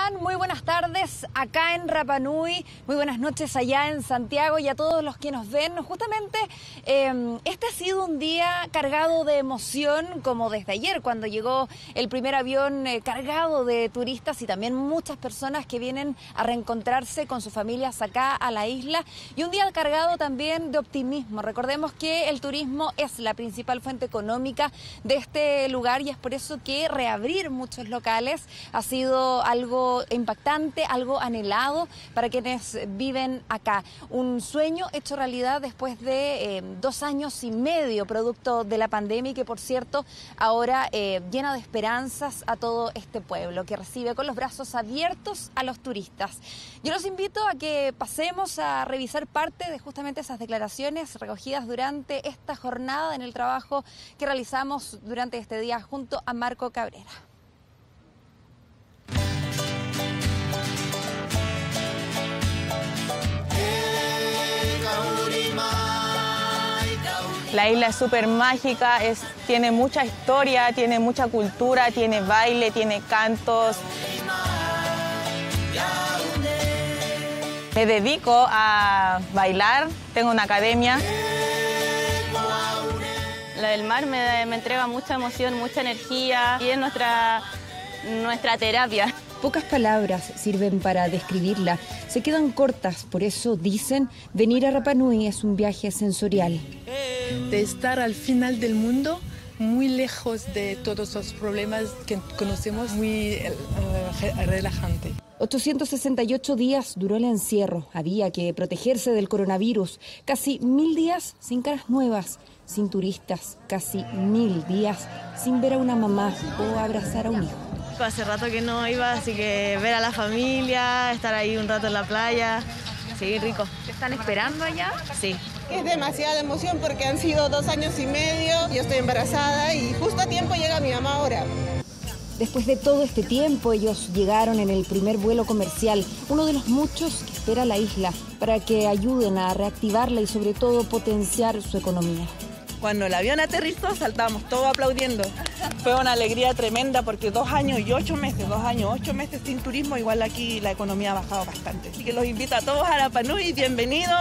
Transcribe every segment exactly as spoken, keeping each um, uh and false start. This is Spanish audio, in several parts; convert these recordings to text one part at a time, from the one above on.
están? Muy buenas tardes acá en Rapa Nui, muy buenas noches allá en Santiago y a todos los que nos ven. Justamente eh, este ha sido un día cargado de emoción, como desde ayer cuando llegó el primer avión eh, cargado de turistas y también muchas personas que vienen a reencontrarse con sus familias acá a la isla, y un día cargado también de optimismo. Recordemos que el turismo es la principal fuente económica de este lugar y es por eso que reabrir muchos locales ha sido algo impactante, algo anhelado para quienes viven acá. Un sueño hecho realidad después de eh, dos años y medio producto de la pandemia y que, por cierto, ahora eh, llena de esperanzas a todo este pueblo que recibe con los brazos abiertos a los turistas. Yo los invito a que pasemos a revisar parte de justamente esas declaraciones recogidas durante esta jornada en el trabajo que realizamos durante este día junto a Marco Cabrera. La isla es súper mágica, es, tiene mucha historia, tiene mucha cultura, tiene baile, tiene cantos. Me dedico a bailar, tengo una academia. La del mar me, me entrega mucha emoción, mucha energía y es nuestra, nuestra terapia. Pocas palabras sirven para describirla, se quedan cortas, por eso dicen, venir a Rapa Nui es un viaje sensorial. De estar al final del mundo, muy lejos de todos los problemas que conocemos, muy uh, relajante. ochocientos sesenta y ocho días duró el encierro, había que protegerse del coronavirus, casi mil días sin caras nuevas, sin turistas, casi mil días sin ver a una mamá o abrazar a un hijo. Hace rato que no iba, así que ver a la familia, estar ahí un rato en la playa, sí, rico. ¿Te están esperando allá? Sí. Es demasiada emoción porque han sido dos años y medio, yo estoy embarazada y justo a tiempo llega mi mamá ahora. Después de todo este tiempo, ellos llegaron en el primer vuelo comercial, uno de los muchos que espera la isla, para que ayuden a reactivarla y sobre todo potenciar su economía. Cuando el avión aterrizó, saltábamos todos aplaudiendo. Fue una alegría tremenda porque dos años y ocho meses, dos años, ocho meses sin turismo, igual aquí la economía ha bajado bastante. Así que los invito a todos a Rapa Nui, bienvenidos.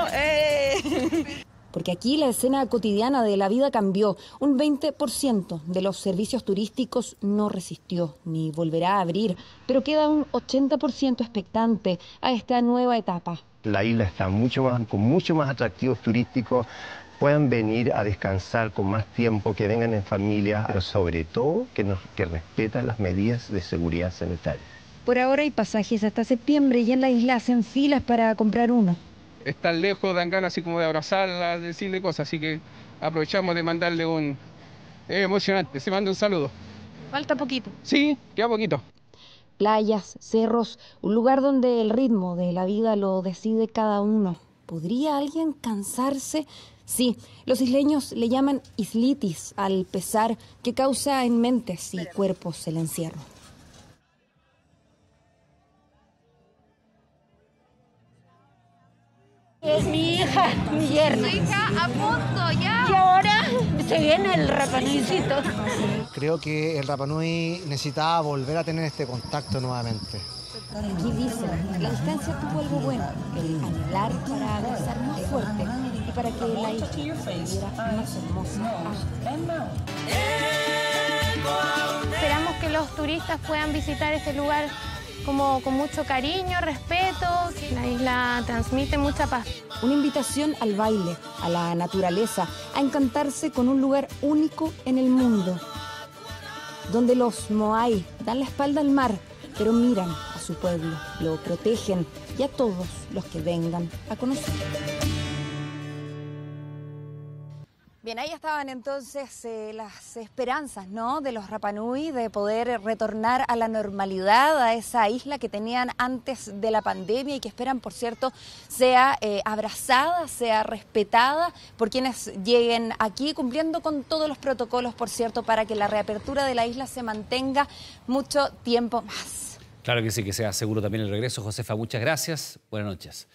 ¡Eh! Porque aquí la escena cotidiana de la vida cambió. Un veinte por ciento de los servicios turísticos no resistió ni volverá a abrir, pero queda un ochenta por ciento expectante a esta nueva etapa. La isla está mucho más, con mucho más atractivos turísticos. Puedan venir a descansar con más tiempo, que vengan en familia, pero sobre todo que, nos, que respetan las medidas de seguridad sanitaria. Por ahora hay pasajes hasta septiembre y en la isla hacen filas para comprar uno. Estar lejos dan ganas así como de abrazarla, decirle cosas, así que aprovechamos de mandarle un... Es emocionante, se manda un saludo. Falta poquito. Sí, queda poquito. Playas, cerros, un lugar donde el ritmo de la vida lo decide cada uno. ¿Podría alguien cansarse? Sí, los isleños le llaman islitis al pesar que causa en mentes y cuerpos el encierro. Es mi hija, mi yerno. Su hija a punto ya. Y ahora se viene el Rapa Nuicito. Creo que el Rapa Nui necesitaba volver a tener este contacto nuevamente. Aquí dice, la distancia tuvo algo bueno, el anhelar para abrazar más fuerte y para que la isla estuviera más hermosa. Esperamos que los turistas puedan visitar este lugar como con mucho cariño, respeto. La isla transmite mucha paz. Una invitación al baile, a la naturaleza, a encantarse con un lugar único en el mundo, donde los moai dan la espalda al mar, pero miran a su pueblo, lo protegen y a todos los que vengan a conocer. Bien, ahí estaban entonces eh, las esperanzas, ¿no?, de los Rapa Nui de poder retornar a la normalidad, a esa isla que tenían antes de la pandemia y que esperan, por cierto, sea eh, abrazada, sea respetada por quienes lleguen aquí, cumpliendo con todos los protocolos, por cierto, para que la reapertura de la isla se mantenga mucho tiempo más. Claro que sí, que sea seguro también el regreso. Josefa, muchas gracias. Buenas noches.